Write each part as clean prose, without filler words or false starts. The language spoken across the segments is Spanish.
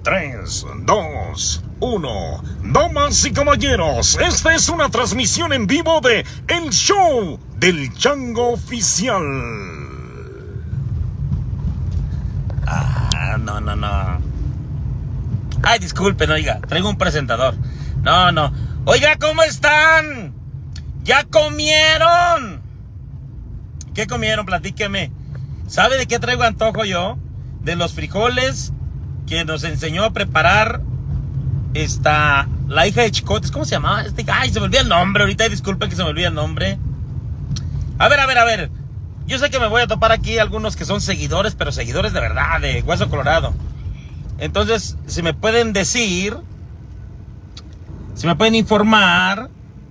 3, 2, 1. Damas y caballeros, esta es una transmisión en vivo de El Show del Chango Oficial. No. Ay, disculpen, oiga, traigo un presentador. No. Oiga, ¿cómo están? ¿Ya comieron? ¿Qué comieron? Platíqueme. ¿Sabe de qué traigo antojo yo? De los frijoles que nos enseñó a preparar la hija de Chicotes. ¿Cómo se llamaba? Ay, se me olvida el nombre ahorita. Disculpen que se me olvida el nombre. A ver. Yo sé que me voy a topar aquí algunos que son seguidores, pero seguidores de verdad, de Hueso Colorado. Entonces, si me pueden decir, si me pueden informar,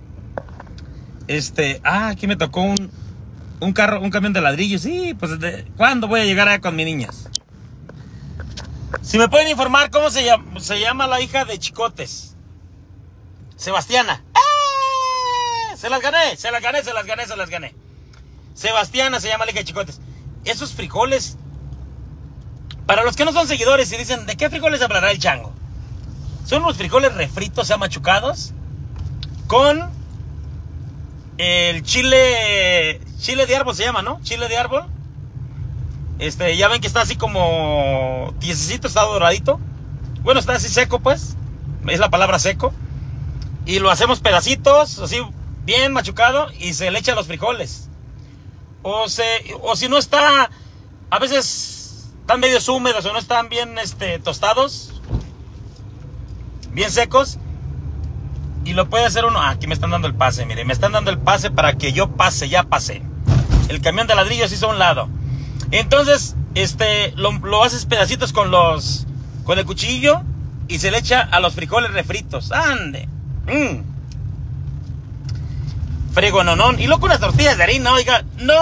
aquí me tocó un camión de ladrillos. Sí, pues, ¿cuándo voy a llegar allá con mis niñas? Si me pueden informar cómo se llama la hija de Chicotes. Sebastiana. ¡Eh! Se las gané. Sebastiana se llama la hija de Chicotes. Esos frijoles, para los que no son seguidores y dicen, ¿de qué frijoles hablará el chango? Son unos frijoles refritos, ya machucados, con el chile de árbol se llama, ¿no? Chile de árbol. Ya ven que está así como tiesecito, está doradito. Bueno, está así seco, pues. Es la palabra seco. Y lo hacemos pedacitos, así bien machucado, y se le echan los frijoles. O si no está, a veces están medio húmedos o no están bien tostados, bien secos, y lo puede hacer uno. Aquí me están dando el pase, mire, me están dando el pase para que yo pase, ya pasé. El camión de ladrillos hizo a un lado. Entonces, lo haces pedacitos con el cuchillo y se le echa a los frijoles refritos. ¡Ande! Fregononón. Y luego unas tortillas de harina, oiga. No.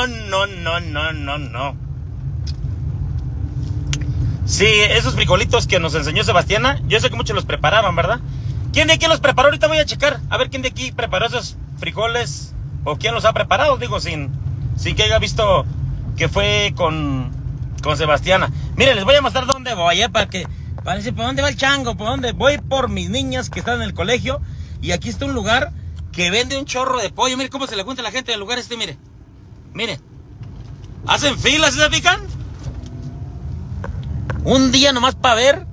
Sí, esos frijolitos que nos enseñó Sebastiana, yo sé que muchos los preparaban, ¿verdad? ¿Quién de aquí los preparó? Ahorita voy a checar. A ver quién de aquí preparó esos frijoles. O quién los ha preparado, digo, sin que haya visto que fue con Sebastiana. Miren, les voy a mostrar dónde voy, para decir, ¿por dónde va el chango? ¿Por dónde? Voy por mis niñas que están en el colegio. Y aquí está un lugar que vende un chorro de pollo. Mire cómo se le junta la gente del lugar mire. Mire. Hacen filas, ¿se fijan? Un día nomás para ver.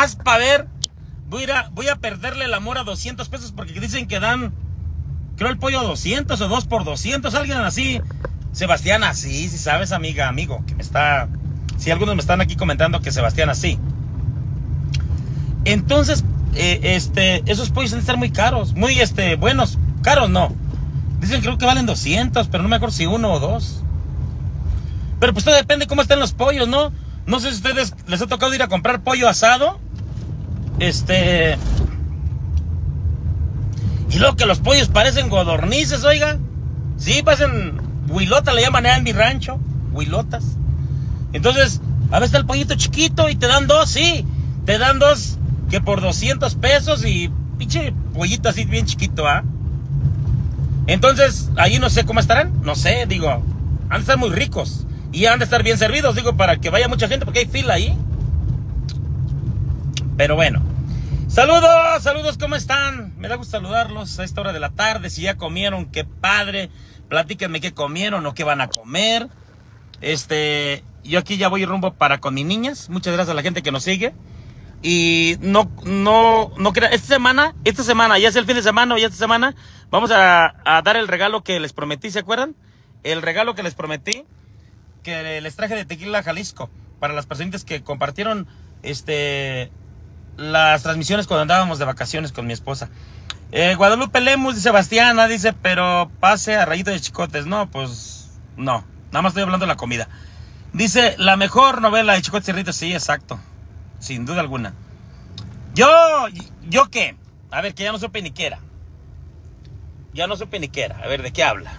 Voy a perderle el amor a 200 pesos porque dicen que dan, creo, el pollo a 200 o 2 por 200. Alguien así. Sebastiana, sí sabes, amigo, que me está... Sí, algunos me están aquí comentando que Sebastiana, sí. Entonces, esos pollos deben estar muy caros, muy, buenos. Caros no. Dicen, creo que valen 200, pero no me acuerdo si uno o dos. Pero pues todo depende cómo estén los pollos, ¿no? No sé si a ustedes les ha tocado ir a comprar pollo asado. Y luego que los pollos parecen codornices, oiga. Sí, parecen... Huilota le llaman en mi rancho. Huilotas. Entonces, a veces está el pollito chiquito y te dan dos, sí. Te dan dos que por 200 pesos y pinche pollito así bien chiquito, ¿ah? Entonces, ahí no sé cómo estarán. No sé, digo, han de estar muy ricos. Y han de estar bien servidos, digo, para que vaya mucha gente porque hay fila ahí. Pero bueno. Saludos, ¿cómo están? Me da gusto saludarlos a esta hora de la tarde. Si ya comieron, qué padre. Platíquenme qué comieron o qué van a comer. Yo aquí ya voy rumbo para con mis niñas. Muchas gracias a la gente que nos sigue. Y no crean, esta semana, ya sea el fin de semana o ya esta semana, vamos a dar el regalo que les prometí, ¿se acuerdan? El regalo que les prometí, que les traje de Tequila Jalisco, para las personitas que compartieron, las transmisiones cuando andábamos de vacaciones con mi esposa. Guadalupe Lemus dice, Sebastiana, dice, pero pase a Rayito de Chicotes. No, pues, no. Nada más estoy hablando de la comida. Dice, la mejor novela de Chicotes y Rayito. Sí, exacto. Sin duda alguna. ¿Yo qué? A ver, que ya no supe ni qué era. A ver, ¿de qué habla?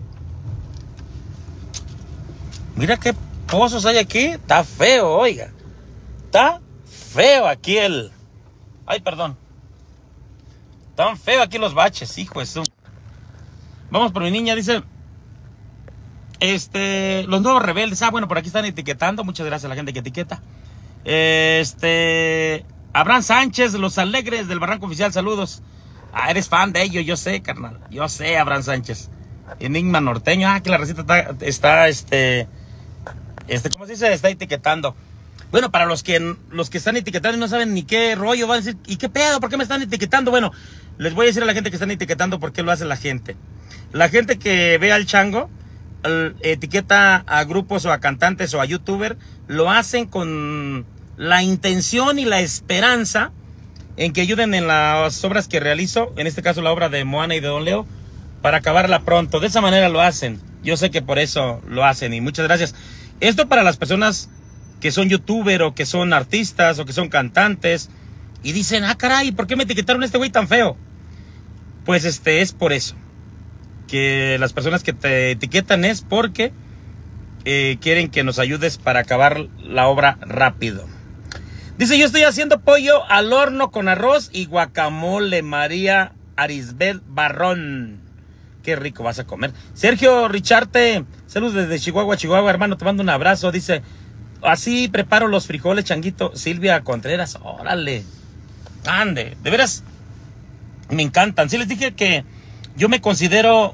Mira qué pozos hay aquí. Está feo, oiga. Está feo aquí Ay, perdón. Tan feo aquí los baches, hijo de su... Vamos por mi niña, dice... Los nuevos rebeldes. Bueno, por aquí están etiquetando. Muchas gracias a la gente que etiqueta. Abraham Sánchez, Los Alegres del Barranco Oficial, saludos. Ah, eres fan de ellos, yo sé, carnal. Yo sé, Abraham Sánchez. Enigma Norteño, que la receta está, ¿cómo se dice? Está etiquetando. Bueno, para los que están etiquetando y no saben ni qué rollo, van a decir, ¿y qué pedo? ¿Por qué me están etiquetando? Bueno, les voy a decir a la gente que están etiquetando por qué lo hace la gente. La gente que ve al chango, etiqueta a grupos o a cantantes o a youtubers, lo hacen con la intención y la esperanza en que ayuden en las obras que realizo, en este caso la obra de Moana y de Don Leo, para acabarla pronto. De esa manera lo hacen. Yo sé que por eso lo hacen y muchas gracias. Esto para las personas que son youtubers o que son artistas o que son cantantes y dicen, ah caray, ¿por qué me etiquetaron a este güey tan feo? Pues es por eso. Que las personas que te etiquetan es porque quieren que nos ayudes para acabar la obra rápido. Dice, yo estoy haciendo pollo al horno con arroz y guacamole. María Arisbel Barrón. Qué rico vas a comer. Sergio Richarte, saludos desde Chihuahua, Chihuahua, hermano, te mando un abrazo. Dice, así preparo los frijoles, changuito. Silvia Contreras, órale. Ande, de veras, me encantan. Sí les dije que yo me considero,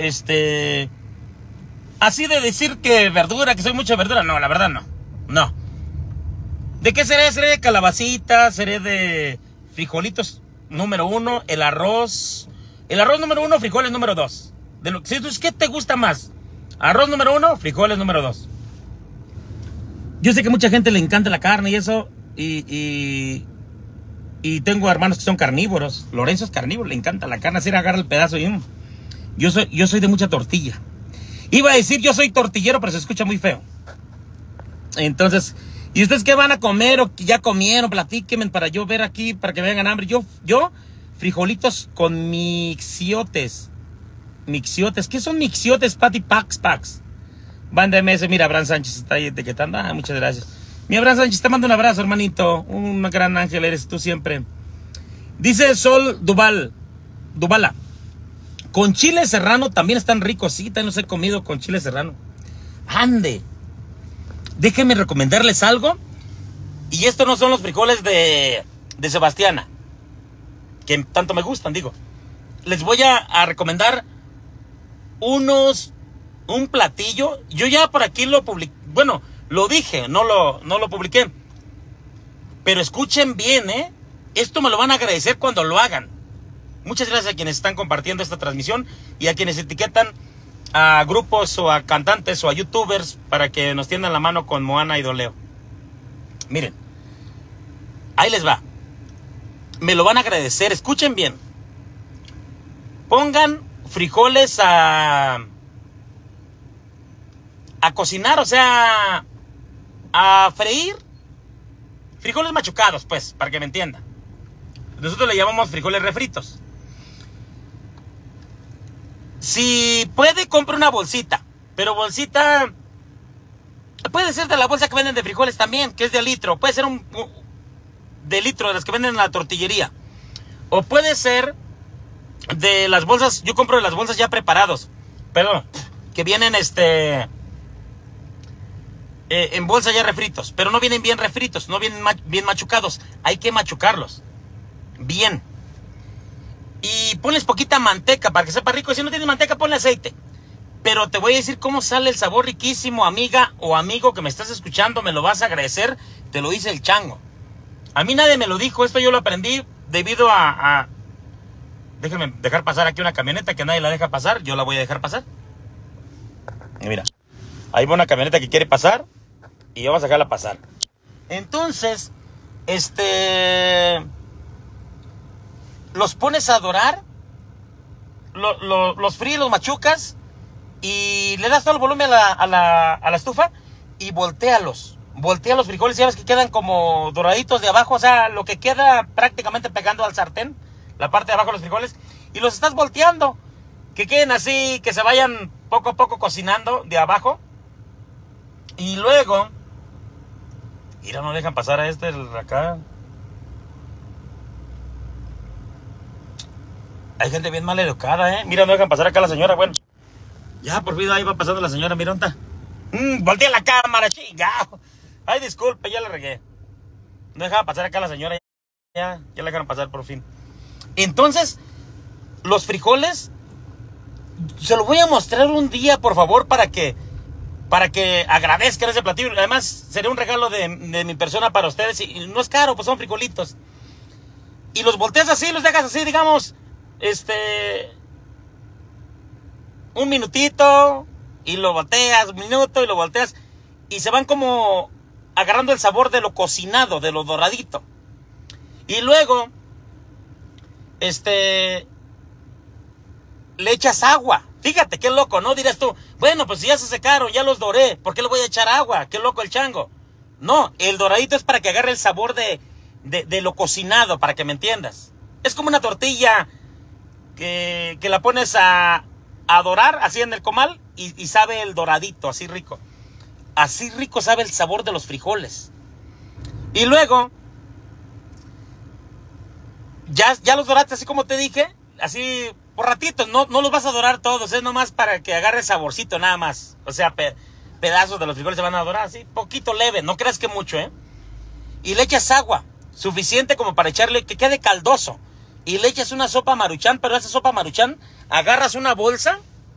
así de decir que verdura, que soy mucha verdura. No, la verdad no. No. ¿De qué seré? Seré de calabacita, seré de frijolitos número 1, el arroz número 1, frijoles número 2. ¿Qué te gusta más? Arroz número 1, frijoles número 2. Yo sé que mucha gente le encanta la carne y eso, y tengo hermanos que son carnívoros. Lorenzo es carnívoro, le encanta la carne, así agarra el pedazo y yo soy de mucha tortilla. Iba a decir yo soy tortillero, pero se escucha muy feo. Entonces, ¿y ustedes qué van a comer o ya comieron? Platíquenme para yo ver aquí, para que me hagan hambre. Yo frijolitos con mixiotes. Mixiotes, ¿qué son mixiotes, Patty Packs? Banda MS, mira, Abraham Sánchez está ahí etiquetando. Ah, muchas gracias. Mi Abraham Sánchez, te mando un abrazo, hermanito. Un gran ángel eres tú siempre. Dice Sol Dubala. Con chile serrano también están ricos. Sí, también los he comido con chile serrano. Ande. Déjenme recomendarles algo. Y estos no son los frijoles de Sebastiana, que tanto me gustan, digo. Les voy a recomendar un platillo. Yo ya por aquí lo publiqué. Bueno, lo dije, no lo publiqué. Pero escuchen bien, esto me lo van a agradecer cuando lo hagan. Muchas gracias a quienes están compartiendo esta transmisión y a quienes etiquetan a grupos o a cantantes o a youtubers para que nos tiendan la mano con Moana y Don Leo. Miren, ahí les va. Me lo van a agradecer, escuchen bien. Pongan frijoles a cocinar, o sea, a freír. Frijoles machucados, pues, para que me entiendan. Nosotros le llamamos frijoles refritos. Si puede, compre una bolsita. Pero bolsita, puede ser de la bolsa que venden de frijoles también, que es de litro. Puede ser de litro, de las que venden en la tortillería. O puede ser de las bolsas, yo compro de las bolsas ya preparados. Perdón, que vienen en bolsa ya refritos. Pero no vienen bien refritos, no vienen bien machucados. Hay que machucarlos bien. Y ponles poquita manteca para que sepa rico. Y si no tienes manteca, ponle aceite. Pero te voy a decir cómo sale el sabor riquísimo, amiga o amigo que me estás escuchando. Me lo vas a agradecer. Te lo dice el chango. A mí nadie me lo dijo. Esto yo lo aprendí debido a... Déjenme dejar pasar aquí una camioneta que nadie la deja pasar. Yo la voy a dejar pasar. Y mira, ahí va una camioneta que quiere pasar y vamos a dejarla pasar. Entonces, los pones a dorar, los fríes, los machucas y le das todo el volumen a la estufa y voltealos. Voltea los frijoles y ya ves que quedan como doraditos de abajo, o sea, lo que queda prácticamente pegando al sartén, la parte de abajo de los frijoles, y los estás volteando, que queden así, que se vayan poco a poco cocinando de abajo. Y luego, mira, no dejan pasar a acá. Hay gente bien mal educada, Mira, no dejan pasar acá a la señora, bueno. Ya, por fin, ahí va pasando la señora, mira, ¿dónde está? Voltea la cámara, chingado. Ay, disculpe, ya la regué. No dejaba pasar acá a la señora. Ya la dejaron pasar por fin. Entonces, los frijoles, se los voy a mostrar un día, por favor, para que agradezcan ese platillo. Además, sería un regalo de mi persona para ustedes. Y no es caro, pues son frijolitos. Y los volteas así, los dejas así, digamos, un minutito, y lo volteas, un minuto, y lo volteas. Y se van como agarrando el sabor de lo cocinado, de lo doradito. Y luego, le echas agua. Fíjate, qué loco, ¿no? Dirás tú, bueno, pues si ya se secaron, ya los doré, ¿por qué le voy a echar agua? Qué loco el chango. No, el doradito es para que agarre el sabor de lo cocinado, para que me entiendas. Es como una tortilla que la pones a dorar, así en el comal, y sabe el doradito, así rico. Así rico sabe el sabor de los frijoles. Y luego, ya los doraste, así como te dije, así por ratitos, no los vas a dorar todos, es nomás para que agarre saborcito nada más. O sea, pedazos de los frijoles se van a dorar así, poquito leve, no creas que mucho, Y le echas agua, suficiente como para echarle, que quede caldoso. Y le echas una sopa Maruchan, pero esa sopa Maruchan, agarras una bolsa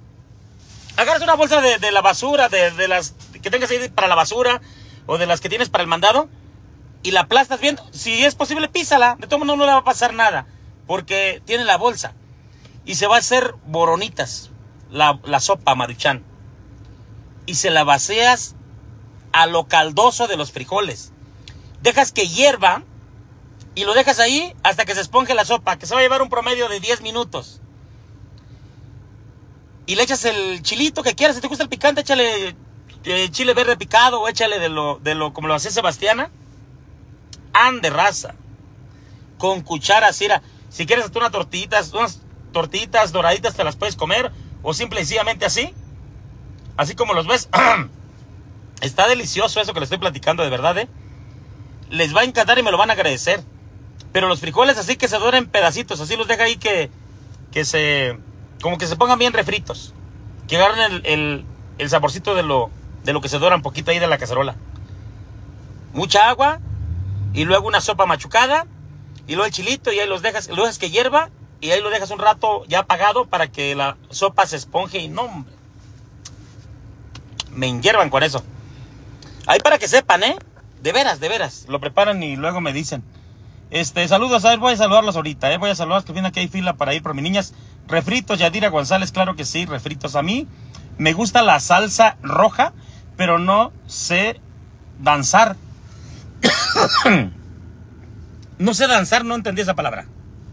de la basura, de las que tengas ahí para la basura, o de las que tienes para el mandado, y la aplastas bien. Si es posible, písala, de todo modo no le va a pasar nada, porque tiene la bolsa. Y se va a hacer boronitas, la sopa Maruchan. Y se la vacías a lo caldoso de los frijoles. Dejas que hierva y lo dejas ahí hasta que se esponje la sopa, que se va a llevar un promedio de 10 minutos. Y le echas el chilito que quieras. Si te gusta el picante, échale chile verde picado, o échale de lo como lo hacía Sebastiana. Ande raza. Con cuchara, cira. Si quieres hacer unas tortitas doraditas, te las puedes comer. O simple y sencillamente así. Así como los ves. Está delicioso eso que les estoy platicando, de verdad, Les va a encantar y me lo van a agradecer. Pero los frijoles así que se doren en pedacitos. Así los deja ahí que se... como que se pongan bien refritos. Que agarren el saborcito de lo que se dora un poquito ahí de la cacerola. Mucha agua. Y luego una sopa machucada. Y luego el chilito. Y ahí lo dejas que hierva. Y ahí lo dejas un rato ya apagado para que la sopa se esponje. Y no, hombre, me hiervan con eso. Ahí para que sepan, de veras. Lo preparan y luego me dicen. Saludos, a ver, voy a saludarlos ahorita, voy a saludarlos, que viene aquí, hay fila para ir por mis niñas. Refritos, Yadira González, claro que sí, refritos. A mí me gusta la salsa roja, pero no sé danzar. No sé danzar, no entendí esa palabra.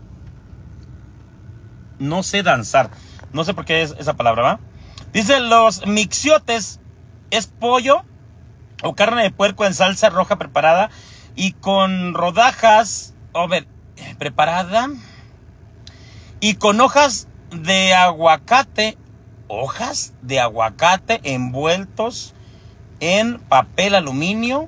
No sé danzar. No sé por qué es esa palabra, ¿va? Dice, los mixiotes es pollo o carne de puerco en salsa roja preparada y con rodajas, preparada y con hojas de aguacate envueltos en papel aluminio.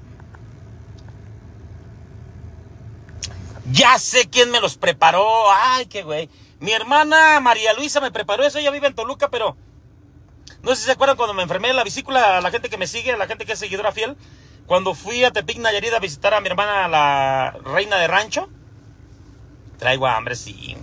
Ya sé quién me los preparó. Ay, qué güey. Mi hermana María Luisa me preparó eso. Ella vive en Toluca, pero no sé si se acuerdan cuando me enfermé de la vesícula, la gente que me sigue, la gente que es seguidora fiel. Cuando fui a Tepic, Nayarit, a visitar a mi hermana, la reina de rancho. Traigo hambre, sí.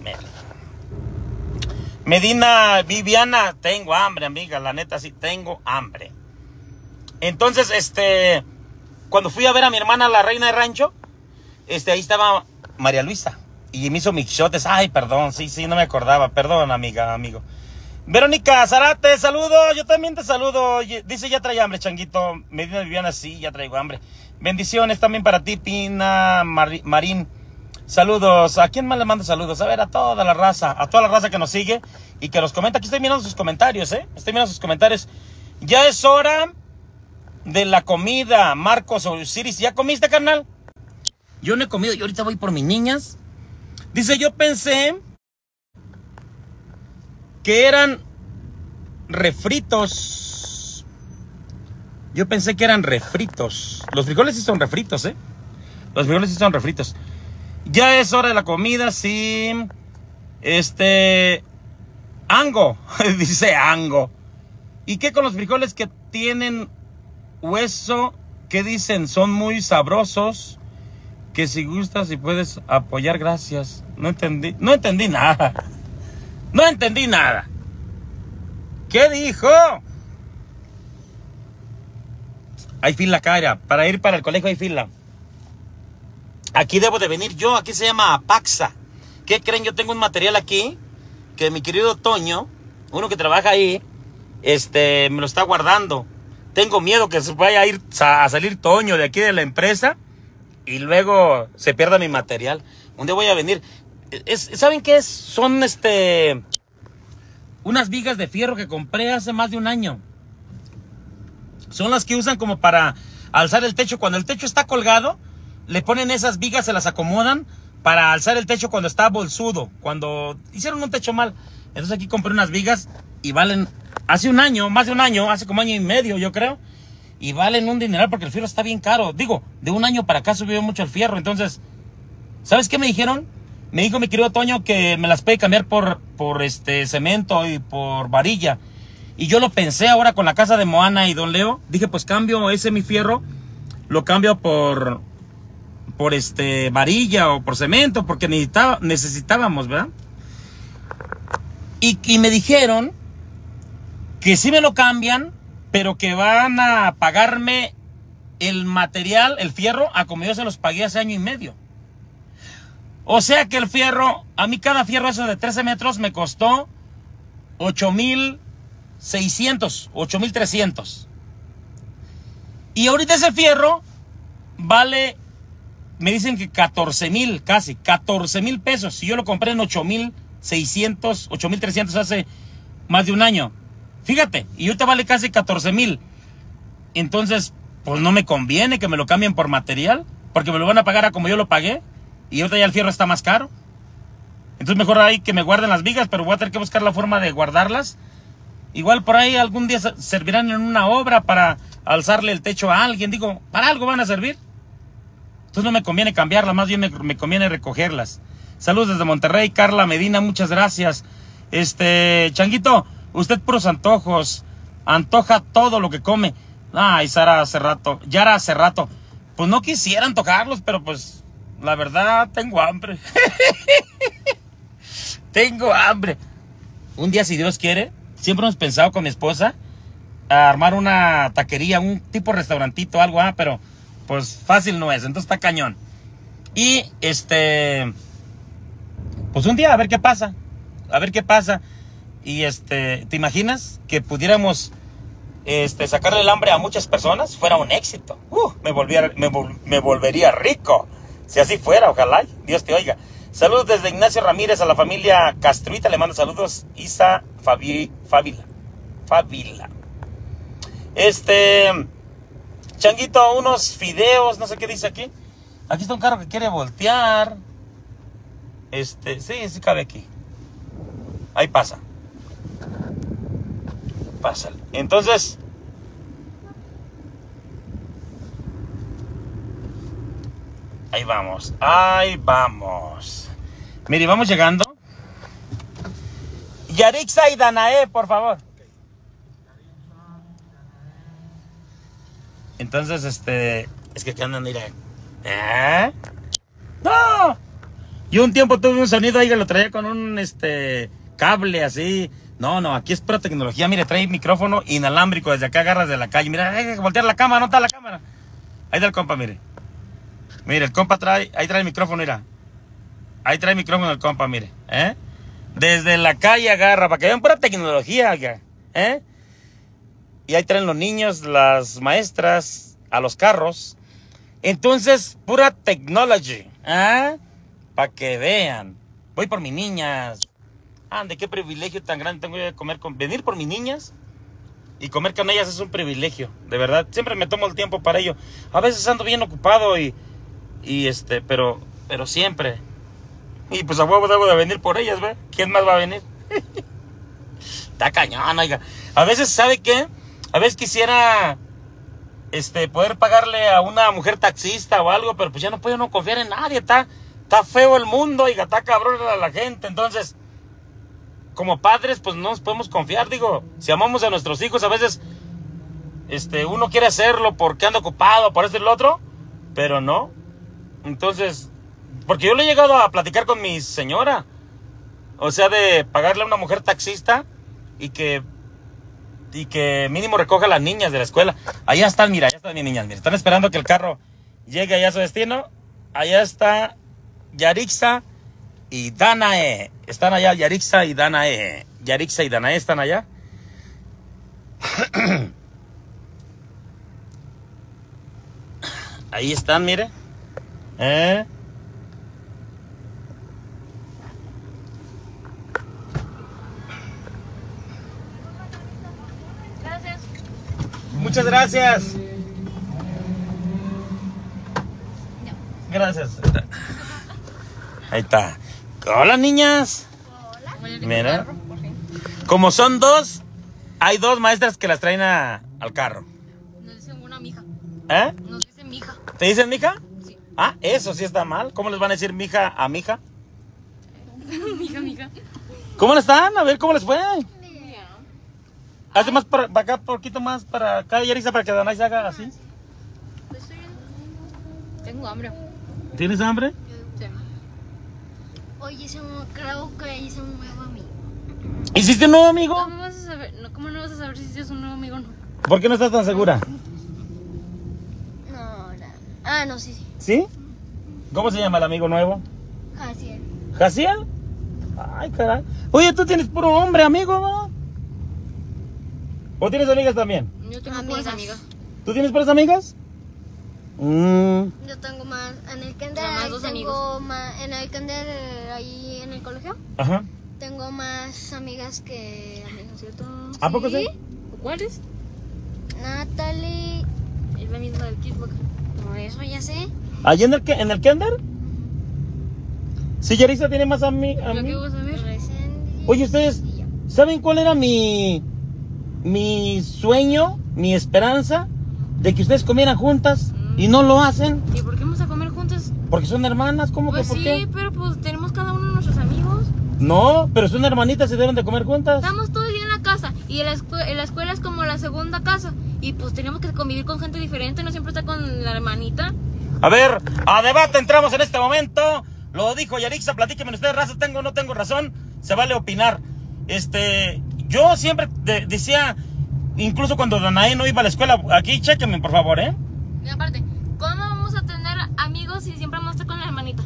Medina Viviana, tengo hambre, amiga. La neta, sí, tengo hambre. Entonces, cuando fui a ver a mi hermana, la reina de rancho, ahí estaba María Luisa. Y me hizo mixotes. Ay, perdón, sí, no me acordaba. Perdón, amigo. Verónica Zarate, saludo, yo también te saludo. Dice, ya trae hambre, changuito. Medina Viviana, sí, ya traigo hambre. Bendiciones también para ti, Pina Marín. Saludos. ¿A quién más le mando saludos? A ver, a toda la raza que nos sigue y que nos comenta. Aquí estoy mirando sus comentarios, Estoy mirando sus comentarios. Ya es hora de la comida. Marcos Osiris, ¿ya comiste, carnal? Yo no he comido, yo ahorita voy por mis niñas. Dice, yo pensé que eran refritos. Yo pensé que eran refritos. Los frijoles sí son refritos, Los frijoles sí son refritos. Ya es hora de la comida, sí. Ango. Dice Ango. ¿Y qué con los frijoles que tienen hueso? ¿Qué dicen? Son muy sabrosos. Que si gustas y puedes apoyar, gracias. No entendí nada. No entendí nada. ¿Qué dijo? Hay fila acá, mira. Para ir para el colegio hay fila. Aquí debo de venir yo. Aquí se llama Apaxa. ¿Qué creen? Yo tengo un material aquí que mi querido Toño, uno que trabaja ahí, me lo está guardando. Tengo miedo que se vaya a salir Toño de aquí de la empresa y luego se pierda mi material. Un día voy a venir. ¿Saben qué es? Son unas vigas de fierro que compré hace más de un año. Son las que usan como para alzar el techo. Cuando el techo está colgado, le ponen esas vigas, se las acomodan para alzar el techo cuando está bolsudo, cuando hicieron un techo mal. Entonces aquí compré unas vigas y valen, hace un año, más de un año, hace como año y medio yo creo, y valen un dineral porque el fierro está bien caro. Digo, de un año para acá subió mucho el fierro. Entonces, ¿sabes qué me dijeron? Me dijo mi querido Toño que me las puede cambiar por cemento y por varilla. Y yo lo pensé ahora con la casa de Moana y Don Leo. Dije, pues cambio mi fierro, lo cambio por varilla o por cemento, porque necesitábamos, ¿verdad? Y me dijeron que sí me lo cambian, pero que van a pagarme el material, el fierro, a como yo se los pagué hace año y medio. O sea que el fierro, a mí cada fierro eso de 13 metros me costó 8,600, 8,300. Y ahorita ese fierro vale, me dicen que 14,000, casi 14,000 pesos. Si yo lo compré en 8,600, 8,300 hace más de un año. Fíjate, y ahorita vale casi 14,000. Entonces, pues no me conviene que me lo cambien por material, porque me lo van a pagar a como yo lo pagué. Y ahorita ya el fierro está más caro. Entonces mejor ahí que me guarden las vigas, pero voy a tener que buscar la forma de guardarlas. Igual por ahí algún día servirán en una obra para alzarle el techo a alguien. Digo, para algo van a servir. Entonces no me conviene cambiarlas, más bien me conviene recogerlas. Saludos desde Monterrey, Carla Medina, muchas gracias. Changuito, usted puros antojos. Antoja todo lo que come. Ay, Yara hace rato. Pues no quisiera antojarlos, pero pues la verdad tengo hambre. Tengo hambre. Un día, si Dios quiere, siempre hemos pensado con mi esposa a armar una taquería, un tipo restaurantito, algo, pero pues fácil no es, entonces está cañón. Y pues un día a ver qué pasa. Y ¿te imaginas que pudiéramos sacarle el hambre a muchas personas? Fuera un éxito. Me volvería rico. Si así fuera, ojalá. Dios te oiga. Saludos desde Ignacio Ramírez a la familia Castruita. Le mando saludos. Isa Fabila. Changuito, unos fideos. No sé qué dice aquí. Aquí está un carro que quiere voltear. Sí cabe aquí. Ahí pasa. Pásale. Entonces, ahí vamos. Mire, vamos llegando. Yarixa y Danae, por favor. Entonces, es que aquí andan, mira. ¡No! Yo un tiempo tuve un sonido ahí que lo traía con un cable así. No, aquí es pura tecnología. Mire, trae micrófono inalámbrico. Desde acá agarras de la calle. Mira, hay que voltear la cámara, no está la cámara. Ahí está el compa, mire. Mire, el compa ahí trae el micrófono, mira. Ahí trae el micrófono el compa, mire. Desde la calle agarra, para que vean pura tecnología, Y ahí traen los niños, las maestras, a los carros. Entonces, pura technology, para que vean. Voy por mis niñas. De qué privilegio tan grande tengo yo de venir por mis niñas y comer con ellas es un privilegio, de verdad. Siempre me tomo el tiempo para ello. A veces ando bien ocupado pero siempre. Y pues a huevo debo de venir por ellas, ¿ve? ¿Quién más va a venir? Está cañón, oiga. A veces, ¿sabe qué? A veces quisiera poder pagarle a una mujer taxista o algo, pero pues ya no puedo no confiar en nadie. Está feo el mundo, oiga, está cabrón la gente. Entonces, como padres, pues no nos podemos confiar. Digo, si amamos a nuestros hijos, a veces uno quiere hacerlo porque anda ocupado, por esto y lo otro, pero no. Entonces, porque yo le he llegado a platicar con mi señora. O sea, de pagarle a una mujer taxista y que mínimo recoja a las niñas de la escuela. Allá están, mira, allá están mis niñas. Mira, están esperando que el carro llegue allá a su destino. Allá está Yarixa y Danae. Están allá Yarixa y Danae. Yarixa y Danae están allá. Ahí están, mire. Gracias. Muchas gracias. Gracias. Ahí está. Hola, niñas. Hola. Mira. Como son dos, hay dos maestras que las traen al carro. Nos dicen una mija. ¿Eh? Nos dicen mija. ¿Te dicen mija? Sí. Ah, eso sí está mal. ¿Cómo les van a decir mija a mija? Mija. ¿Cómo les están? A ver, ¿cómo les fue? Hazte más para acá, poquito más para acá, Yarixa, para que Danay se haga así. Tengo hambre. ¿Tienes hambre? Sí. Oye, creo que hice un nuevo amigo. ¿Hiciste un nuevo amigo? ¿Cómo vas a saber? No, ¿cómo no vas a saber si es un nuevo amigo o no? ¿Por qué no estás tan segura? No, sí. ¿Sí? ¿Cómo se llama el amigo nuevo? Jaciel. ¿Jaciel? Ay, caray. Oye, tú tienes puro hombre, amigo, ¿no? ¿O tienes amigas también? Yo tengo puras amigas. ¿Tú tienes puras amigas? Yo tengo más en el kinder, Nada más dos amigos. en el kinder ahí en el colegio Ajá. tengo más amigas que amigos, ¿cierto? ¿A poco sí? ¿Cuáles? Natalie, Es la misma del Kickbox. por eso ya sé. ¿Allí en el kinder? Sí, Yarixa tiene más ¿Lo que amigos. vas a ver? Resendiz Oye, ustedes, y yo. ¿saben cuál era mi sueño, mi esperanza? De que ustedes comieran juntas y no lo hacen. ¿Y por qué vamos a comer juntas? Porque son hermanas, ¿cómo Pues que por sí, qué? pero pues tenemos cada uno de nuestros amigos. No, pero son hermanitas y deben de comer juntas. Estamos todo el día en la casa y en la escuela es como la segunda casa. Y pues tenemos que convivir con gente diferente, no siempre está con la hermanita. A ver, a debate entramos en este momento. Lo dijo Yarixa, platíquenme ustedes, raza, tengo o no tengo razón. Se vale opinar. Yo siempre decía, incluso cuando Danae no iba a la escuela, aquí chéquenme por favor, Y aparte, ¿cómo vamos a tener amigos si siempre vamos a estar con la hermanita?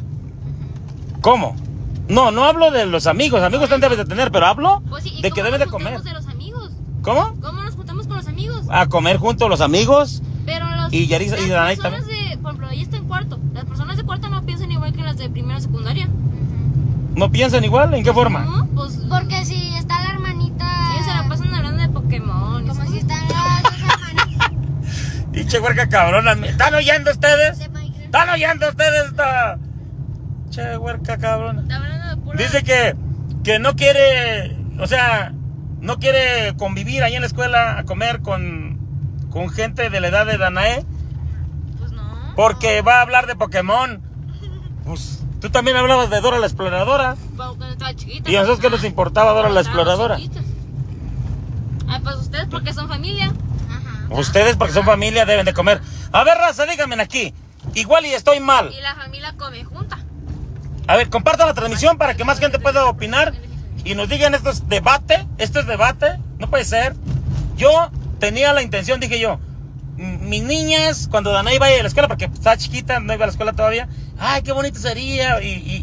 ¿Cómo? No hablo de los amigos también debes de tener, pero hablo Pues sí, ¿y de que cómo deben de nos comer. juntamos de los amigos? ¿Cómo? ¿Cómo nos juntamos con los amigos? A comer juntos los amigos. Pero Y Yarixa y Danae las personas de, por ejemplo, ella está en cuarto. Las personas de cuarto no piensan igual que las de primera o secundaria. ¿No piensan igual? ¿En qué forma? No, pues Porque si está la hermanita, ellos se la pasan hablando de Pokémon. y como esas si cosas. están las dos hermanitas Pinche huerca cabrona. ¿Están oyendo ustedes? de Minecraft. ¿Están oyendo ustedes esta? Che huerca cabrona. Está hablando de pura... Dice que no quiere, o sea, no quiere convivir ahí en la escuela a comer con gente de la edad de Danae Pues no. porque va a hablar de Pokémon. Pues tú también hablabas de Dora la Exploradora. Cuando estaba chiquita. ¿Y a nosotros qué nos importaba Dora la Cuando estábamos Exploradora? chiquitas. Ah, pues ustedes porque son familia. Ajá. Ustedes porque son familia deben de comer. A ver, raza, díganme aquí. Igual y estoy mal. Y la familia come junta. A ver, compartan la transmisión para que más gente pueda opinar y nos digan esto es debate, no puede ser. Yo tenía la intención, dije yo, mis niñas, cuando Danae vaya a la escuela, porque estaba chiquita, no iba a la escuela todavía, ay, qué bonito sería,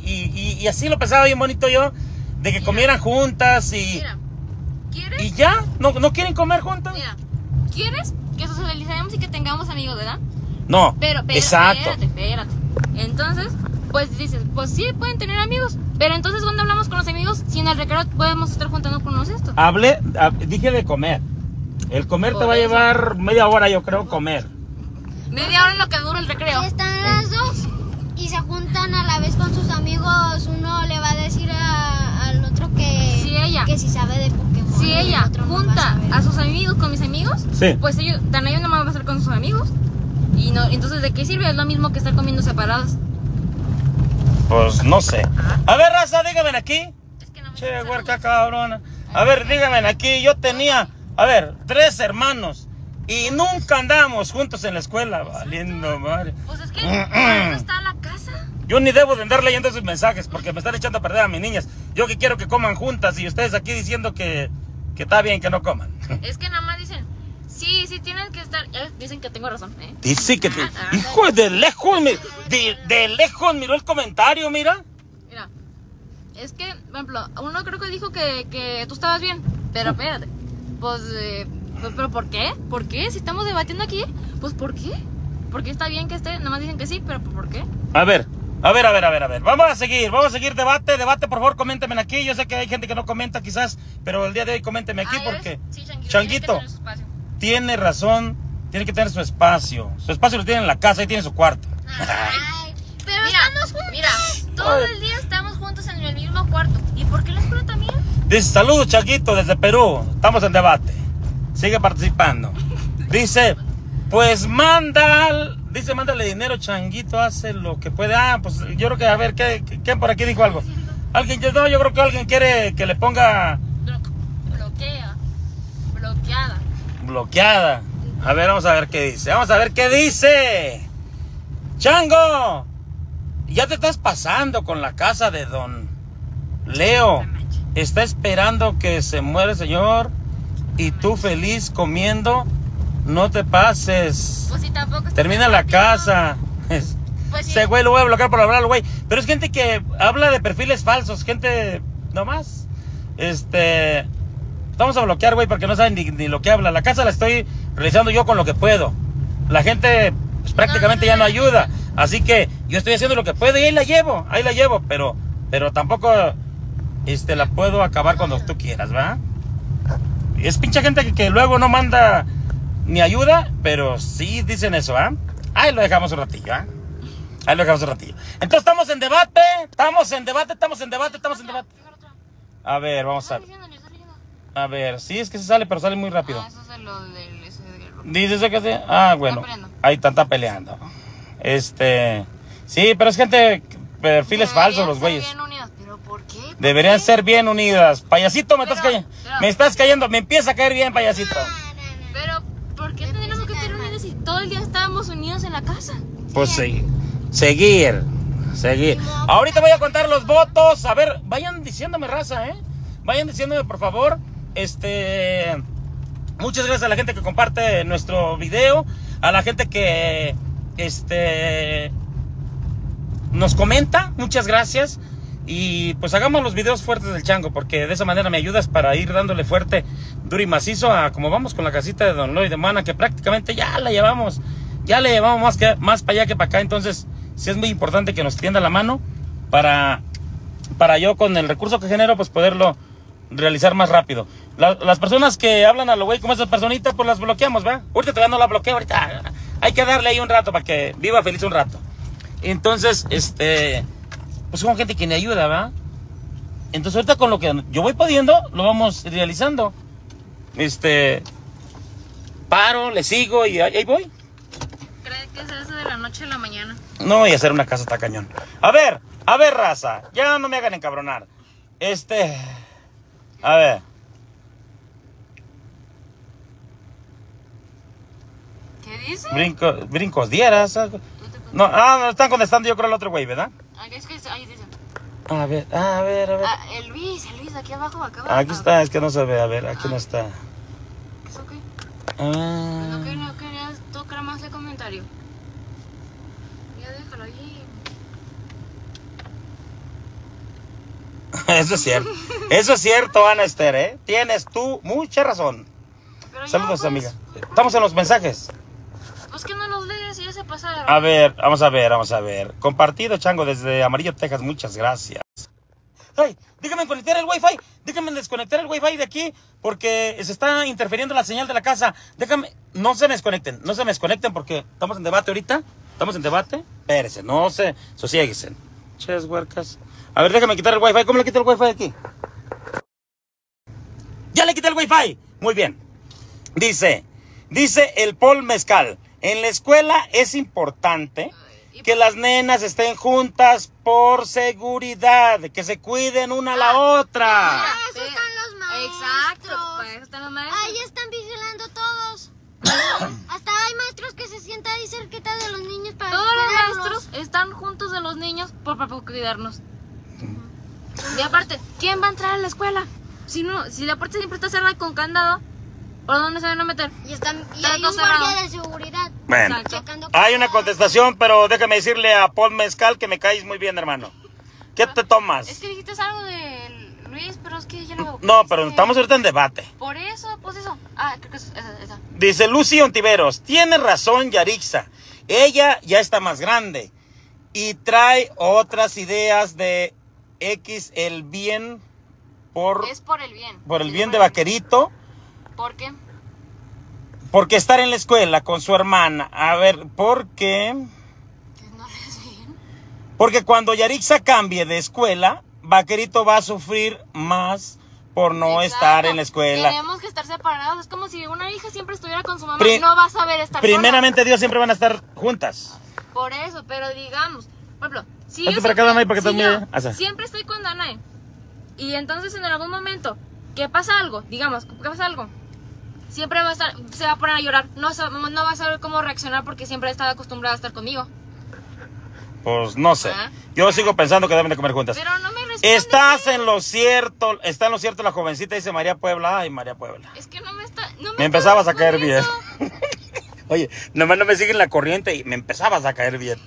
y así lo pensaba bien bonito yo, de que comieran juntas Mira, ¿quieres? y ya, no quieren comer juntas. Mira, ¿quieres que socialicemos y que tengamos amigos, verdad? No, Pero, exacto. espérate. Entonces, pues dices, pues sí, pueden tener amigos. Pero entonces, ¿cuándo hablamos con los amigos? Si en el recreo podemos estar juntando con esto. Dije de comer. El comer te Por va a eso. llevar media hora, yo creo, comer. Media hora en lo que dura el recreo. Si están las dos y se juntan a la vez con sus amigos, uno le va a decir al otro que Si si sabe de Pokémon. Si y el ella otro no va junta saber. a sus amigos con mis amigos, Sí. pues ellos, Danae nomás va a estar con sus amigos. Y no, entonces, ¿de qué sirve? Es lo mismo que estar comiendo separados. Pues no sé. A ver, raza, díganme aquí. Es que no me Che, saludas. huerca cabrona. A ver, díganme aquí. Yo tenía, a ver, 3 hermanos. Y nunca andamos juntos en la escuela, valiendo madre. Pues es que para eso está la casa. Yo ni debo de andar leyendo esos mensajes porque me están echando a perder a mis niñas. Yo que quiero que coman juntas y ustedes aquí diciendo que está bien que no coman. Es que nada más dicen, sí, tienen que estar. Dicen que tengo razón, ¿eh? Dice que hijo, de lejos, de lejos miró el comentario, mira. Mira, es que, por ejemplo, uno creo que dijo que tú estabas bien, pero espérate. Pues, ¿pero por qué? ¿Por qué? Si estamos debatiendo aquí, pues ¿por qué? Porque está bien que esté, nada más dicen que sí, pero ¿por qué? A ver. Vamos a seguir debate, por favor, coméntenme aquí. Yo sé que hay gente que no comenta quizás, pero el día de hoy coméntenme aquí porque sí, Changuito tiene razón, tiene que tener su espacio. Su espacio lo tiene en la casa y tiene su cuarto. Ay, pero Mira, estamos juntos. mira, todo el día estamos juntos en el mismo cuarto. ¿Y por qué en la escuela también? Dice, saludos Changuito desde Perú, estamos en debate. Sigue participando. Dice, pues mándale dinero, Changuito, hace lo que puede. Pues yo creo que, a ver, ¿quién por aquí dijo algo? Yo creo que alguien quiere que le ponga... Bloqueada. A ver, vamos a ver qué dice. Chango, ya te estás pasando con la casa de don Leo. Está esperando que se muera el señor y tú feliz comiendo. No te pases. Pues si tampoco termina la casa. Pues sí. Ese güey lo voy a bloquear por hablar al güey. Pero es gente que habla de perfiles falsos. Gente nomás. Vamos a bloquear, güey, porque no saben ni lo que habla. La casa la estoy realizando yo con lo que puedo. La gente pues, prácticamente ya no ayuda. Así que yo estoy haciendo lo que puedo y ahí la llevo. Pero tampoco la puedo acabar cuando tú quieras, ¿va? Es pinche gente que luego no manda ni ayuda, pero sí dicen eso, ¿ah? Ahí lo dejamos un ratillo, ¿ah? Entonces estamos en debate. A ver, vamos a ver. A ver, sí, es que se sale, pero sale muy rápido. Eso es lo del... Dice eso que sí. Ah, bueno. Ahí están peleando. Sí, pero es gente, perfiles falsos los güeyes. ¿Pero por qué? Deberían ser bien unidas. Payasito, me estás cayendo. Me empieza a caer bien, payasito. Pero, ¿por qué tenemos que estar unidos si todo el día estábamos unidos en la casa? Pues sí. Seguir. Ahorita voy a contar los votos. A ver, vayan diciéndome, raza, ¿eh? Vayan diciéndome, por favor. Muchas gracias a la gente que comparte nuestro video. A la gente que nos comenta. Muchas gracias. Y pues hagamos los videos fuertes del Chango, porque de esa manera me ayudas para ir dándole fuerte, duro y macizo a como vamos con la casita de Don Lloyd de Mana, que prácticamente ya le llevamos más para allá que para acá. Entonces sí es muy importante que nos tienda la mano para yo con el recurso que genero pues poderlo realizar más rápido. Las personas que hablan a lo güey como esas personitas pues las bloqueamos, ¿va? Ahorita todavía no la bloqueo, ahorita hay que darle ahí un rato para que viva feliz un rato. Entonces pues somos gente que me ayuda, ¿va? Entonces ahorita con lo que yo voy pudiendo lo vamos realizando. Paro, le sigo y ahí voy. ¿Crees que es eso de la noche a la mañana? No, y hacer una casa está cañón. A ver, raza, ya no me hagan encabronar. A ver. ¿Qué dice? Brincos dieras. No, están contestando yo creo al otro güey, ¿verdad? Es que ahí dice. A ver. El Luis, aquí abajo, acá abajo. Aquí está, es que no se ve, a ver, aquí no está. ¿Eso qué? Ah. No querías tocar más el comentario. Ya déjalo ahí. Eso es cierto, Ana Esther, ¿eh? Tienes tú mucha razón. Pero saludos, ya, pues, amiga. Estamos en los mensajes. Pues que no los lees y ya se pasaron. A ver, vamos a ver. Compartido, Chango, desde Amarillo, Texas. Muchas gracias. Ay, déjame conectar el wifi. Déjame desconectar el wifi de aquí porque se está interfiriendo la señal de la casa. No se me desconecten porque estamos en debate ahorita. Espérense, no se sosiéguense. Ches, huercas. A ver, déjame quitar el wifi. ¿Cómo le quito el wifi aquí? ¡Ya le quité el wifi! Muy bien. Dice el Paul Mezcal. En la escuela es importante que las nenas estén juntas por seguridad, que se cuiden una a la otra. Para eso están los maestros. Exacto, para eso están los maestros. Ahí están vigilando todos. Hasta hay maestros que se sientan ahí cerquita de los niños para Todos los cuidarlos. maestros están juntos de los niños para cuidarnos. Y aparte, ¿quién va a entrar a la escuela? Si la puerta siempre está cerrada con candado, ¿por dónde se van a meter? Y hay todo un cerrado. guardia de seguridad. Bueno, checando que hay una todo- contestación, pero déjame decirle a Paul Mezcal que me caes muy bien, hermano. ¿Qué te Es tomas? que dijiste algo de Luis, pero es que yo no... No, pero estamos ahorita en debate. Por eso, pues eso. Ah, creo que es esa. Dice Lucy Ontiveros, tiene razón Yarixa, ella ya está más grande y trae otras ideas de X el bien Es por el bien. por el Sí, bien por de el- Vaquerito, ¿Por qué? porque estar en la escuela con su hermana. A ver, ¿por qué? Que no les bien. Porque cuando Yarixa cambie de escuela, Vaquerito va a sufrir más por no Exacto. estar en la escuela. Tenemos que estar separados. Es como si una hija siempre estuviera con su mamá. Pri- No va a saber estar Primeramente Dios, siempre van a estar juntas. sola. Por eso, pero digamos, por ejemplo, si Vente yo para acá, siempre- Danae, para que si también- yo Asa. siempre estoy con Danae, y entonces en algún momento que pasa algo, digamos, que pasa algo, siempre va a estar, se va a poner a llorar, no va a saber cómo reaccionar porque siempre está acostumbrada a estar conmigo. Pues no sé. Ah. Yo sigo pensando que deben de comer juntas. Pero no me responde. Estás en lo cierto, está en lo cierto la jovencita, dice María Puebla. Ay, María Puebla. Es que no me está. Me empezabas a caer bien. Oye, nomás no me siguen la corriente y me empezabas a caer bien.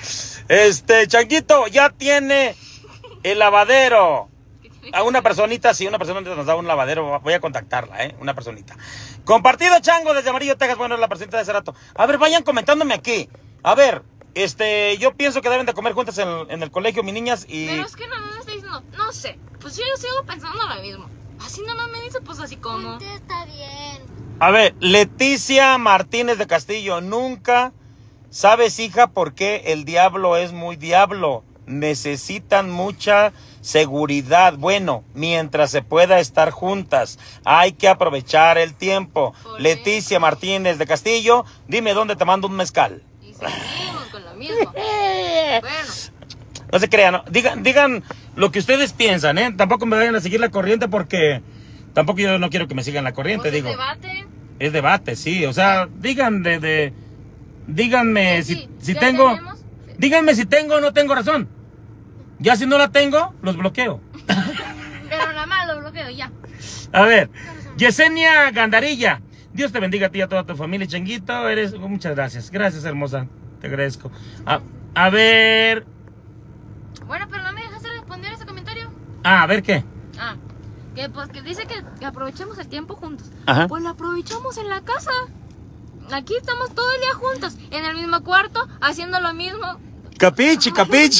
Changuito, ya tiene el lavadero. A una personita, si una persona nos da un lavadero, voy a contactarla, una personita. Compartido, Chango, desde Amarillo, Texas. Bueno, la personita de hace rato. A ver, vayan comentándome aquí. A ver, yo pienso que deben de comer juntas en el colegio, mis niñas, y... Pero es que no me está diciendo. No sé. Pues yo sigo pensando lo mismo. Así nomás me dice, pues así como. Ponte, está bien. A ver, Leticia Martínez de Castillo, nunca sabes, hija, por qué el diablo es muy diablo. Necesitan mucha seguridad. Bueno, mientras se pueda estar juntas, hay que aprovechar el tiempo. Por Leticia Martínez de Castillo, dime dónde te mando un mezcal. Y seguimos con lo mismo. Bueno. No se crean, ¿no? Digan lo que ustedes piensan, ¿eh? Tampoco me vayan a seguir la corriente porque tampoco yo no quiero que me sigan la corriente, Pues es digo. debate. Es debate, sí. O sea, díganme Sí, si ya tengo. tenemos. Díganme si tengo o no tengo razón. Ya si no la tengo, los bloqueo. Pero nada más lo bloqueo ya. A ver, Yesenia Gandarilla. Dios te bendiga a ti y a toda tu familia, Changuito. Muchas gracias. Gracias, hermosa. Te agradezco. A ver. Bueno, pero no me dejaste responder ese comentario. A ver qué. Ah, que pues que dice que aprovechemos el tiempo juntos. Ajá. Pues lo aprovechamos en la casa. Aquí estamos todo el día juntos, en el mismo cuarto, haciendo lo mismo. Capichi.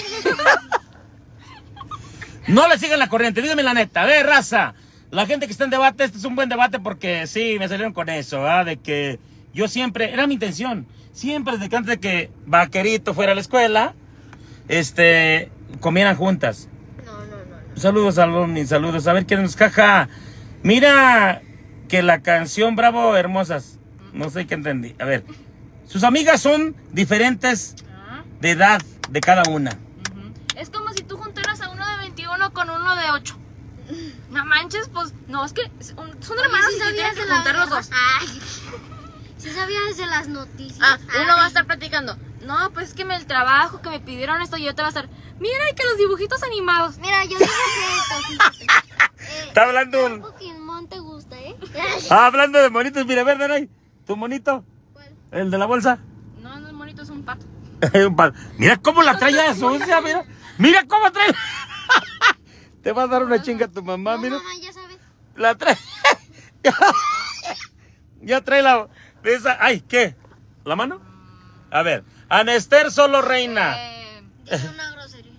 No le sigan la corriente, dígame la neta. A ver, raza, la gente que está en debate, este es un buen debate porque sí, me salieron con eso, ¿verdad? De que yo siempre, era mi intención, siempre desde que antes de que Vaquerito fuera a la escuela, comieran juntas. No. Saludos, Alumni, saludos. A ver quién nos caja. Mira que la canción Bravo Hermosas, no sé qué entendí. A ver, sus amigas son diferentes de edad de cada una. Es como si tú juntaras a uno de 21 con uno de 8. No manches, pues, no, es que son hermanos ¿Sí y se sabías tienen que de la juntar los guerra? dos. Ay. ¿Sí sabías de las noticias? Uno va a estar platicando. No, pues es que el trabajo, que me pidieron esto, y yo te va a estar. Mira, y que los dibujitos animados. Mira, yo digo que esto. Está hablando un... Pokémon te gusta, ¿eh? hablando de monitos, mira, a ver, Danay, tu monito, ¿Cuál? el de la bolsa. No, no es bonito, es un pato. Mira cómo la trae ya sucia, mira. Mira cómo trae. Te va a dar una chinga a tu mamá, No, mira. mamá, ya sabes. La trae. Ya trae la... Esa... Ay, ¿qué? ¿La mano? A ver. Anester Solo Reina. Es una grosería.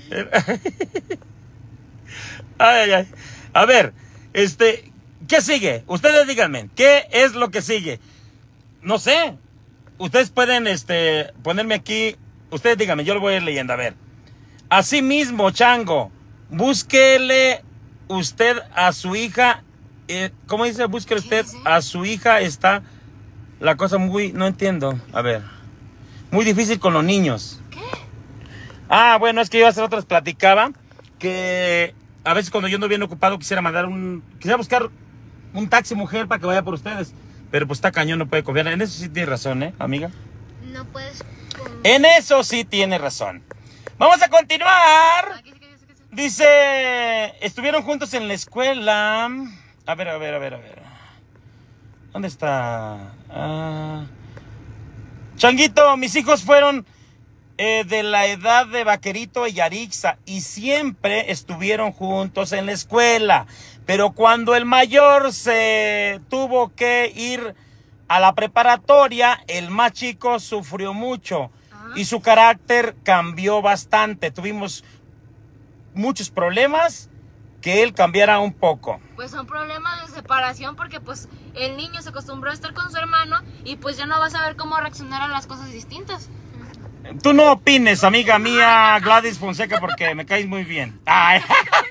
Ay. A ver, ¿qué sigue? Ustedes díganme, ¿qué es lo que sigue? No sé. Ustedes pueden, ponerme aquí. Ustedes díganme, yo lo voy a ir leyendo, a ver. Así mismo, Chango, búsquele usted a su hija. ¿Cómo dice? Búsquele usted a su hija. Está la cosa muy... No entiendo. A ver. Muy difícil con los niños. ¿Qué? Ah, bueno, es que yo hace rato les platicaba que a veces cuando yo ando bien ocupado quisiera buscar un taxi mujer para que vaya por ustedes. Pero pues está cañón, no puede confiar. En eso sí tiene razón, amiga. No puedes... En eso sí tiene razón. Vamos a continuar. Aquí sí, aquí sí. Dice, estuvieron juntos en la escuela. A ver. ¿Dónde está? Changuito, mis hijos fueron de la edad de Vaquerito y Yarixa y siempre estuvieron juntos en la escuela. Pero cuando el mayor se tuvo que ir a la preparatoria, el más chico sufrió mucho y su carácter cambió bastante. Tuvimos muchos problemas que él cambiara un poco. Pues son problemas de separación porque pues el niño se acostumbró a estar con su hermano y pues ya no va a saber cómo reaccionar a las cosas distintas. Tú no opines, amiga mía Gladys Fonseca, porque me caes muy bien. Ay.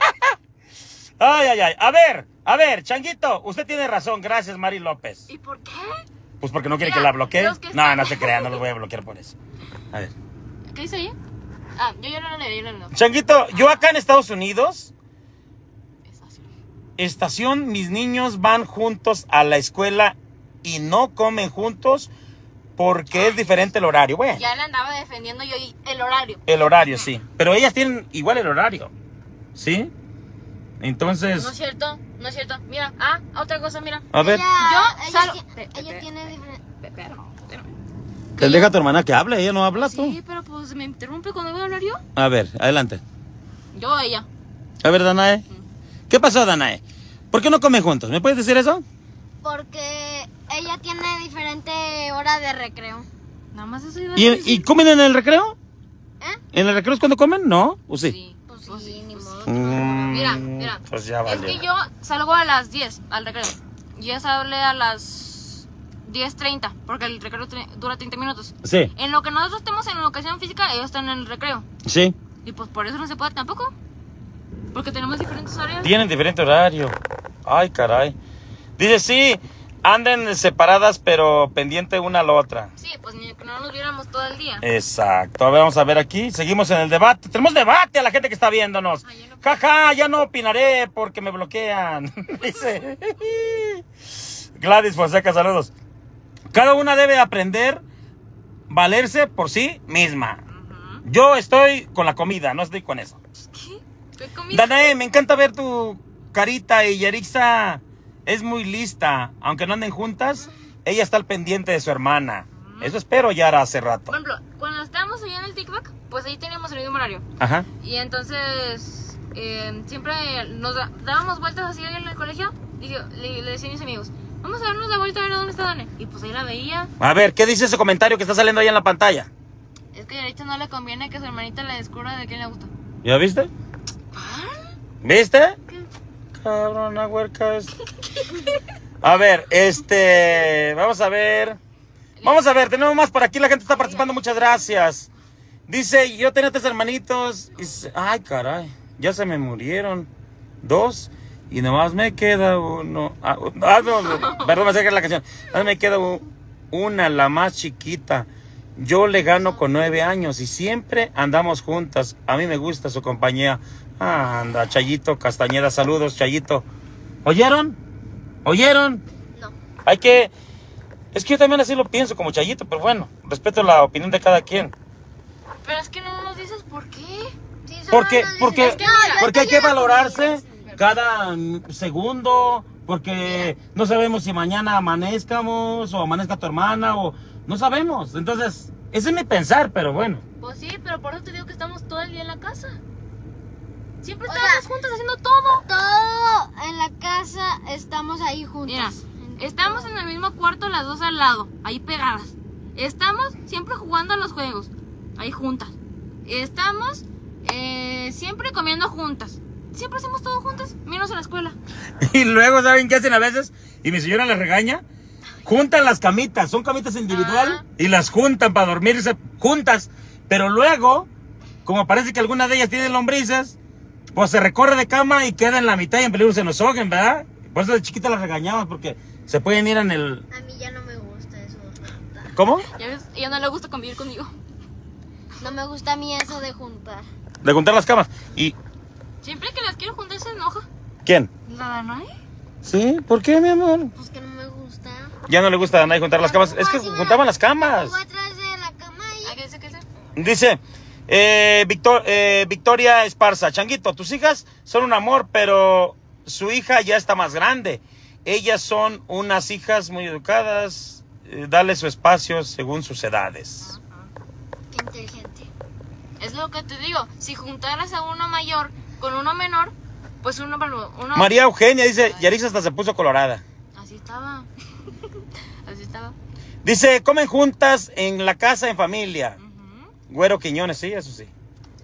Ay. A ver, Changuito, usted tiene razón. Gracias, Mari López. ¿Y por qué? Pues porque no quiere Mira, que la bloquee. los que No, están- no se crea, no lo voy a bloquear por eso. A ver. ¿Qué dice ella? Ah, yo ya no lo leo. Changuito, yo acá en Estados Unidos, Es así. estación, mis niños van juntos a la escuela y no comen juntos porque es diferente el horario. Bueno, Ya le andaba defendiendo yo y el horario. el horario, sí. Pero ellas tienen igual el horario. ¿Sí? Entonces, No es cierto. Mira, otra cosa, mira. a ver. Yo salgo- Ella tiene diferente... Espérame. Te deja a tu hermana que hable, ella no habla tú. Sí, pero pues me interrumpe cuando voy a hablar yo. A ver, adelante. Yo o ella. A ver, Danae. ¿Qué pasó, Danae? ¿Por qué no comen juntos? ¿Me puedes decir eso? Porque ella tiene diferente hora de recreo. Nada más eso iba a ¿Y decir. comen en el recreo? ¿Eh? ¿En el recreo es cuando comen? ¿No? ¿O sí? Sí. Pues sí, ni modo. Mira. Pues ya Es vale. que yo salgo a las 10 al recreo. Y ella sale a las 10:30, porque el recreo dura 30 minutos. Sí, En lo que nosotros estemos en educación física, ellos están en el recreo. sí. Y pues por eso no se puede tampoco. Porque tenemos diferentes horarios. Tienen diferente horario. Ay, caray. Dice, sí, anden separadas, pero pendiente una a la otra. Sí, pues ni que no nos viéramos todo el día. Exacto. A ver, vamos a ver aquí. Seguimos en el debate. Tenemos debate a la gente que está viéndonos. Ay, yo no- Jaja, ya no opinaré porque me bloquean. Dice Gladys Fonseca, saludos. Cada una debe aprender valerse por sí misma. Yo estoy con la comida, no estoy con eso. ¿Qué? ¿Qué comida? Danae, me encanta ver tu carita y Yarixa es muy lista. Aunque no anden juntas, ella está al pendiente de su hermana. Eso espero ya hace rato. Por ejemplo, cuando estábamos allá en el TikTok, pues ahí teníamos el mismo horario. Ajá. Y entonces siempre nos dábamos vueltas así ahí en el colegio. Y le decía a mis amigos, vamos a darnos la vuelta a ver dónde está Dani. Y pues ahí la veía. A ver, ¿qué dice ese comentario que está saliendo ahí en la pantalla? Es que a Yarita no le conviene que su hermanita le descubra de quién le gusta. ¿Ya viste? ¿Viste? Cabrona huerca es. A ver, vamos a ver. Tenemos más por aquí, la gente está participando, muchas gracias. Dice, yo tenía 3 hermanitos. Ay, caray, ya se me murieron 2 y nomás me queda uno. No, perdón, me acerca la canción. Nomás me queda una, la más chiquita. Yo le gano con 9 años y siempre andamos juntas. A mí me gusta su compañía. Anda, Chayito Castañeda, saludos, Chayito. ¿Oyeron? No. Es que yo también así lo pienso como Chayito, pero bueno, respeto la opinión de cada quien. Pero es que no nos dices por qué. Sí, solo Porque, nos dice- porque, Es que mira, porque hay que estoy valorarse cada segundo, porque no sabemos si mañana amanezcamos o amanezca tu hermana o no sabemos. Entonces, ese es mi pensar, pero bueno. Pues sí, pero por eso te digo que estamos todo el día en la casa. Siempre O estamos sea, juntas haciendo todo. Todo en la casa estamos ahí juntos. Mira, estamos en el mismo cuarto las dos al lado, ahí pegadas. Estamos siempre jugando a los juegos, ahí juntas. Estamos siempre comiendo juntas. Siempre hacemos todo juntas, menos en la escuela. Y luego, ¿saben qué hacen a veces? Y mi señora les regaña. Juntan las camitas, son camitas individual y las juntan para dormirse juntas. Pero luego, como parece que alguna de ellas tiene lombrices, pues se recorre de cama y queda en la mitad y en peligro se nos ahoguen, ¿verdad? Por eso de chiquita las regañamos porque se pueden ir en el... A mí ya no me gusta eso de juntar. ¿Cómo? Ya ves, ella no le gusta convivir conmigo. No me gusta a mí eso de juntar. De juntar las camas. ¿Y Siempre que las quiero juntar se enoja. quién? ¿La Danae? Sí, ¿por qué, mi amor? Pues que no me gusta. Ya no le gusta a nadie juntar las camas. Es que juntaban las camas. Fue atrás de la cama Ah, y... ¿qué dice? Dice, Victoria Esparza, Changuito, tus hijas son un amor, pero su hija ya está más grande. Ellas son unas hijas muy educadas. Dale su espacio según sus edades. Qué inteligente. Es lo que te digo. Si juntaras a uno mayor con uno menor, pues uno... María Eugenia dice, Yarix hasta se puso colorada. Así estaba. Así estaba. Dice, comen juntas en la casa en familia. Ujú. Güero Quiñones, sí, eso sí.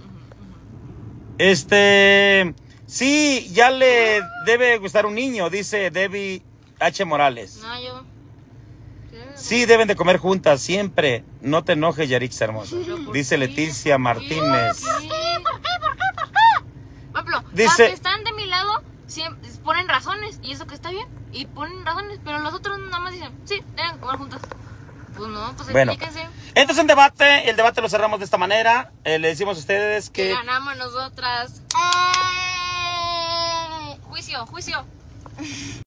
Sí, ya le debe gustar un niño, dice Debbie H. Morales. No, yo... Sí, deben de comer juntas siempre. No te enojes, Yarix hermosa. ¿Pero por Dice qué? Leticia Martínez. ¿Por qué? Por ejemplo, Dice- las que están de mi lado ponen razones, y eso que está bien, y ponen razones, pero los otros nada más dicen, sí, deben comer juntas. Pues no, pues Bueno, explíquense. entonces el debate lo cerramos de esta manera. Le decimos a ustedes Que que... ganamos nosotras. Juicio.